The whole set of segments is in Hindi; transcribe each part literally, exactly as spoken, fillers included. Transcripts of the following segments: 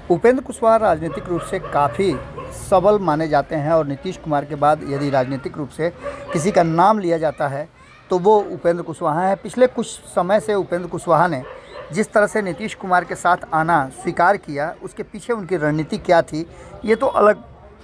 उपेंद्र कुशवाहा राजनीतिक रूप से काफ़ी सबल माने जाते हैं और नीतीश कुमार के बाद यदि राजनीतिक रूप से किसी का नाम लिया जाता है तो वो उपेंद्र कुशवाहा है। पिछले कुछ समय से उपेंद्र कुशवाहा ने जिस तरह से नीतीश कुमार के साथ आना स्वीकार किया, उसके पीछे उनकी रणनीति क्या थी ये तो अलग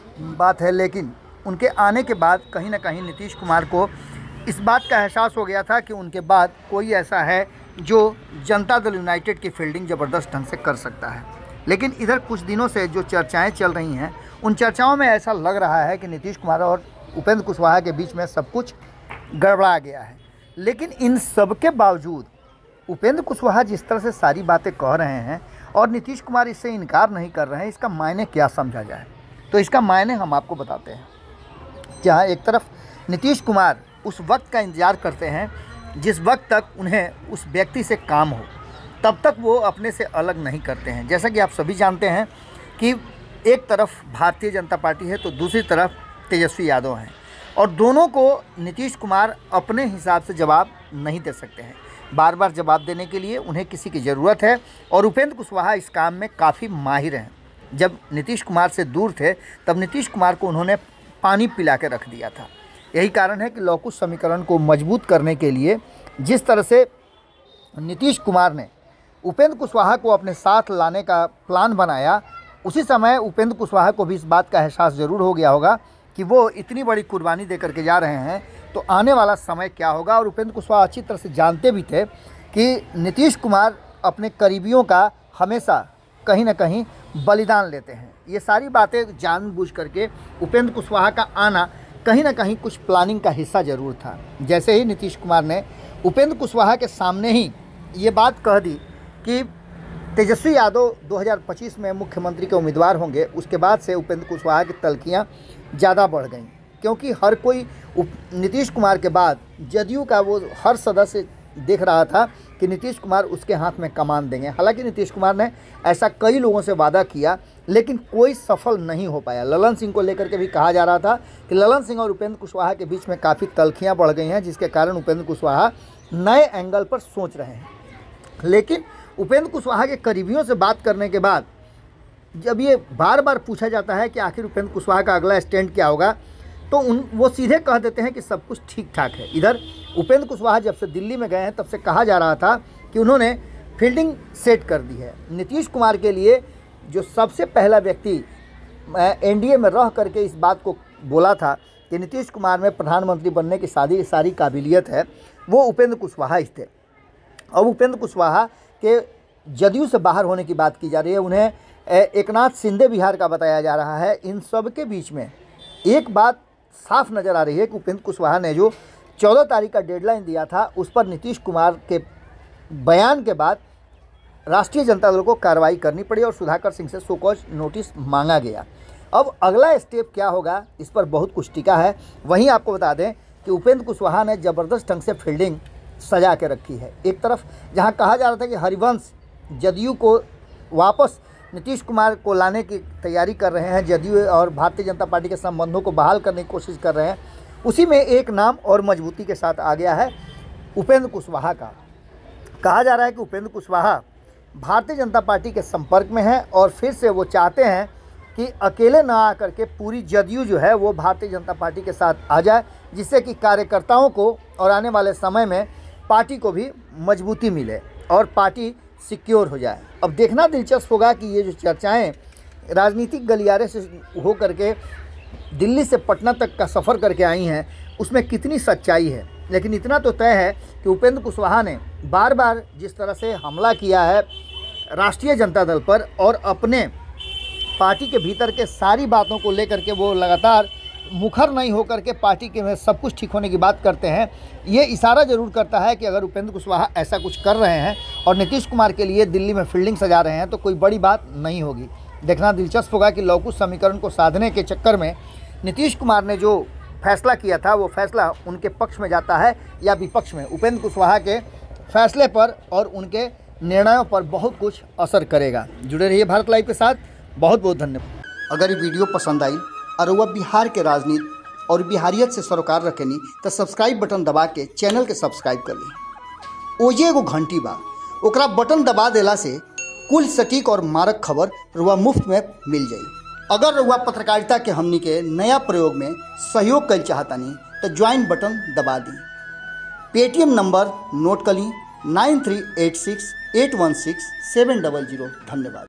बात है, लेकिन उनके आने के बाद कहीं ना कहीं नीतीश कुमार को इस बात का एहसास हो गया था कि उनके बाद कोई ऐसा है जो जनता दल यूनाइटेड की फील्डिंग ज़बरदस्त ढंग से कर सकता है। लेकिन इधर कुछ दिनों से जो चर्चाएं चल रही हैं, उन चर्चाओं में ऐसा लग रहा है कि नीतीश कुमार और उपेंद्र कुशवाहा के बीच में सब कुछ गड़बड़ा गया है। लेकिन इन सब के बावजूद उपेंद्र कुशवाहा जिस तरह से सारी बातें कह रहे हैं और नीतीश कुमार इससे इनकार नहीं कर रहे हैं, इसका मायने क्या समझा जाए? तो इसका मायने हम आपको बताते हैं। जहाँ एक तरफ नीतीश कुमार उस वक्त का इंतज़ार करते हैं जिस वक्त तक उन्हें उस व्यक्ति से काम हो, तब तक वो अपने से अलग नहीं करते हैं। जैसा कि आप सभी जानते हैं कि एक तरफ भारतीय जनता पार्टी है तो दूसरी तरफ तेजस्वी यादव हैं, और दोनों को नीतीश कुमार अपने हिसाब से जवाब नहीं दे सकते हैं। बार बार जवाब देने के लिए उन्हें किसी की ज़रूरत है, और उपेंद्र कुशवाहा इस काम में काफ़ी माहिर हैं। जब नीतीश कुमार से दूर थे तब नीतीश कुमार को उन्होंने पानी पिला के रख दिया था। यही कारण है कि लौकुश समीकरण को मजबूत करने के लिए जिस तरह से नीतीश कुमार ने उपेंद्र कुशवाहा को अपने साथ लाने का प्लान बनाया, उसी समय उपेंद्र कुशवाहा को भी इस बात का एहसास ज़रूर हो गया होगा कि वो इतनी बड़ी कुर्बानी दे करके जा रहे हैं तो आने वाला समय क्या होगा। और उपेंद्र कुशवाहा अच्छी तरह से जानते भी थे कि नीतीश कुमार अपने करीबियों का हमेशा कहीं ना कहीं बलिदान लेते हैं। ये सारी बातें जानबूझ करके उपेंद्र कुशवाहा का आना कहीं ना कहीं कुछ प्लानिंग का हिस्सा ज़रूर था। जैसे ही नीतीश कुमार ने उपेंद्र कुशवाहा के सामने ही ये बात कह दी कि तेजस्वी यादव दो हज़ार पच्चीस में मुख्यमंत्री के उम्मीदवार होंगे, उसके बाद से उपेंद्र कुशवाहा की तल्खियाँ ज़्यादा बढ़ गईं, क्योंकि हर कोई नीतीश कुमार के बाद जदयू का वो हर सदस्य देख रहा था कि नीतीश कुमार उसके हाथ में कमान देंगे। हालांकि नीतीश कुमार ने ऐसा कई लोगों से वादा किया, लेकिन कोई सफल नहीं हो पाया। ललन सिंह को लेकर के भी कहा जा रहा था कि ललन सिंह और उपेंद्र कुशवाहा के बीच में काफ़ी तल्खियाँ बढ़ गई हैं, जिसके कारण उपेंद्र कुशवाहा नए एंगल पर सोच रहे हैं। लेकिन उपेंद्र कुशवाहा के करीबियों से बात करने के बाद जब ये बार बार पूछा जाता है कि आखिर उपेंद्र कुशवाहा का अगला स्टैंड क्या होगा, तो उन वो सीधे कह देते हैं कि सब कुछ ठीक ठाक है। इधर उपेंद्र कुशवाहा जब से दिल्ली में गए हैं तब से कहा जा रहा था कि उन्होंने फील्डिंग सेट कर दी है। नीतीश कुमार के लिए जो सबसे पहला व्यक्ति एनडीए में रह करके इस बात को बोला था कि नीतीश कुमार में प्रधानमंत्री बनने की सारी सारी काबिलियत है, वो उपेंद्र कुशवाहा ही थे। अब उपेंद्र कुशवाहा के जदयू से बाहर होने की बात की जा रही है, उन्हें एकनाथ शिंदे बिहार का बताया जा रहा है। इन सब के बीच में एक बात साफ नज़र आ रही है कि उपेंद्र कुशवाहा ने जो चौदह तारीख का डेडलाइन दिया था, उस पर नीतीश कुमार के बयान के बाद राष्ट्रीय जनता दल को कार्रवाई करनी पड़ी और सुधाकर सिंह से सो कॉज नोटिस मांगा गया। अब अगला स्टेप क्या होगा, इस पर बहुत कुछ टिका है। वहीं आपको बता दें कि उपेंद्र कुशवाहा ने ज़बरदस्त ढंग से फील्डिंग सजा के रखी है। एक तरफ जहां कहा जा रहा था कि हरिवंश जदयू को वापस नीतीश कुमार को लाने की तैयारी कर रहे हैं, जदयू और भारतीय जनता पार्टी के संबंधों को बहाल करने की कोशिश कर रहे हैं, उसी में एक नाम और मजबूती के साथ आ गया है उपेंद्र कुशवाहा का। कहा जा रहा है कि उपेंद्र कुशवाहा भारतीय जनता पार्टी के संपर्क में हैं और फिर से वो चाहते हैं कि अकेले ना आकर के पूरी जदयू जो है वो भारतीय जनता पार्टी के साथ आ जाए, जिससे कि कार्यकर्ताओं को और आने वाले समय में पार्टी को भी मजबूती मिले और पार्टी सिक्योर हो जाए। अब देखना दिलचस्प होगा कि ये जो चर्चाएं राजनीतिक गलियारे से हो करके दिल्ली से पटना तक का सफ़र करके आई हैं, उसमें कितनी सच्चाई है। लेकिन इतना तो तय है कि उपेंद्र कुशवाहा ने बार बार जिस तरह से हमला किया है राष्ट्रीय जनता दल पर और अपने पार्टी के भीतर के सारी बातों को लेकर के वो लगातार मुखर नहीं होकर के पार्टी के में सब कुछ ठीक होने की बात करते हैं, ये इशारा ज़रूर करता है कि अगर उपेंद्र कुशवाहा ऐसा कुछ कर रहे हैं और नीतीश कुमार के लिए दिल्ली में फील्डिंग सजा रहे हैं तो कोई बड़ी बात नहीं होगी। देखना दिलचस्प होगा कि लौकुश समीकरण को साधने के चक्कर में नीतीश कुमार ने जो फैसला किया था वो फैसला उनके पक्ष में जाता है या विपक्ष में। उपेंद्र कुशवाहा के फैसले पर और उनके निर्णयों पर बहुत कुछ असर करेगा। जुड़े रहिए भारत लाइव के साथ। बहुत बहुत धन्यवाद। अगर ये वीडियो पसंद आई और वह बिहार के राजनीति और बिहारियत से सरोकार रखेनी तो सब्सक्राइब बटन दबा के चैनल के सब्सक्राइब कर ली। ओजे एगो घंटी बा, ओकरा बटन दबा देला से कुल सटीक और मारक खबर रुआ मुफ्त में मिल जाई। अगर रुआ पत्रकारिता के हमनी के नया प्रयोग में सहयोग कर चाहतानी तो ज्वाइन बटन दबा दी। पेटीएम नंबर नोट कर ली nine three eight six eight one six seven double zero. धन्यवाद।